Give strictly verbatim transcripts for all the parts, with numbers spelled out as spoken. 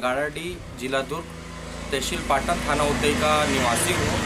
नगाड़ाडीह, जिला दुर्ग, तहसील पाटन, थाना उदय का निवासी हूँ।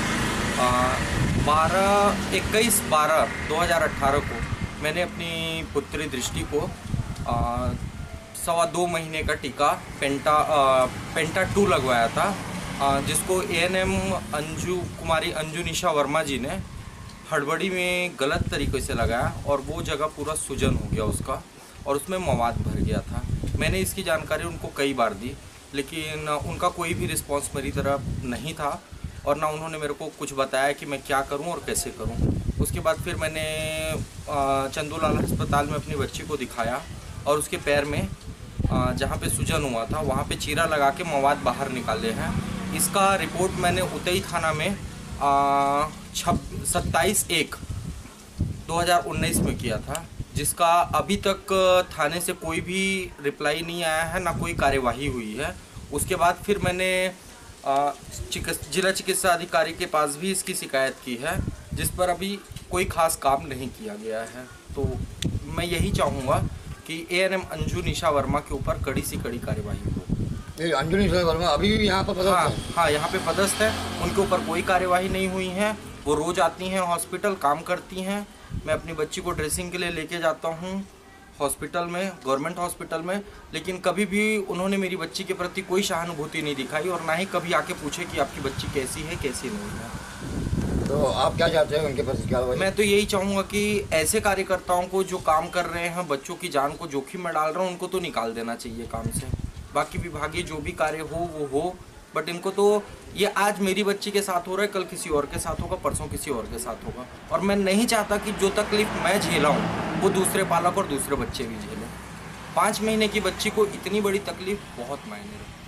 बारह इक्कीस बारह दो हज़ार अठारह को मैंने अपनी पुत्री दृष्टि को आ, सवा दो महीने का टीका पेंटा आ, पेंटा टू लगवाया था, आ, जिसको A N M Anju Kumari Anju Nisha Verma ji ने हड़बड़ी में गलत तरीके से लगाया और वो जगह पूरा सूजन हो गया उसका और उसमें मवाद भर गया था। मैंने इसकी जानकारी उनको कई बार दी, लेकिन उनका कोई भी रिस्पांस मेरी तरफ नहीं था और ना उन्होंने मेरे को कुछ बताया कि मैं क्या करूं और कैसे करूं। उसके बाद फिर मैंने चंदूलाल अस्पताल में अपनी बच्ची को दिखाया और उसके पैर में जहां पे सूजन हुआ था वहां पे चीरा लगा के मवाद बाहर निकाले हैं। इसका रिपोर्ट मैंने उतई थाना में छब सत्ताईस एक दो हज़ार उन्नीस में किया था, जिसका अभी तक थाने से कोई भी रिप्लाई नहीं आया है, ना कोई कार्यवाही हुई है। उसके बाद फिर मैंने चिकित्स जिला चिकित्सा अधिकारी के पास भी इसकी शिकायत की है, जिस पर अभी कोई खास काम नहीं किया गया है। तो मैं यही चाहूँगा कि A N M Anju Nisha Verma के ऊपर कड़ी से कड़ी कार्यवाही हो। अंजू निशा वर्मा अभी भी यहाँ पर पदस्थ हाँ है? हाँ यहाँ पे पदस्थ है, उनके ऊपर कोई कार्यवाही नहीं हुई है। वो रोज़ आती हैं हॉस्पिटल, काम करती हैं। मैं अपनी बच्ची को ड्रेसिंग के लिए लेके जाता हूँ हॉस्पिटल में, गवर्नमेंट हॉस्पिटल में, लेकिन कभी भी उन्होंने मेरी बच्ची के प्रति कोई सहानुभूति नहीं दिखाई और ना ही कभी आके पूछे कि आपकी बच्ची कैसी है कैसी नहीं है। तो आप क्या चाहते हैं उनके पास कार्रवाई? मैं तो यही चाहूँगा कि ऐसे कार्यकर्ताओं को जो काम कर रहे हैं, बच्चों की जान को जोखिम में डाल रहे हैं, उनको तो निकाल देना चाहिए काम से। बाकी विभागीय जो भी कार्य हो वो हो, बट इनको तो ये आज मेरी बच्ची के साथ हो रहा है, कल किसी और के साथ होगा, परसों किसी और के साथ होगा। और मैं नहीं चाहता कि जो तकलीफ मैं झेला हूँ वो दूसरे पालक और दूसरे बच्चे भी झेलें। पाँच महीने की बच्ची को इतनी बड़ी तकलीफ बहुत मायने रखती है।